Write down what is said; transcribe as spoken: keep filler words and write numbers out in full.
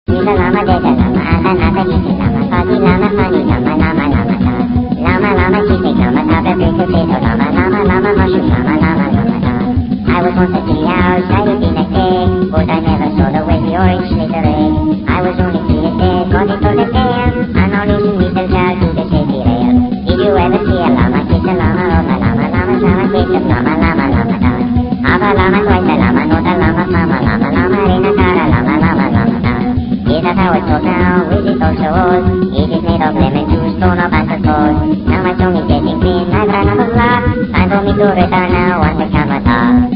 Lama lama deda lama ada nada gigi lama pagi lama funny lama lama lama lama lama lama cheesecake lama tabe big potato lama lama lama mushroom lama lama lama lama. I was once a tree house, I used to like egg, but I never saw the way the orange laid the egg. I was only three years dead, got into the dam, and now leading little child to the safety rail. Did you ever see a llama kiss a llama or a llama llama llama kiss a llama llama llama llama? Half a llama, twice a llama, not a llama, mama llama llama, rena cara llama llama llama llama. Is that how it's talk now? Is it also old? It is made of lemon juice, torn up and cold. Now my tongue is getting thin, I've run out of luck. Time for me to return now, want to come at all.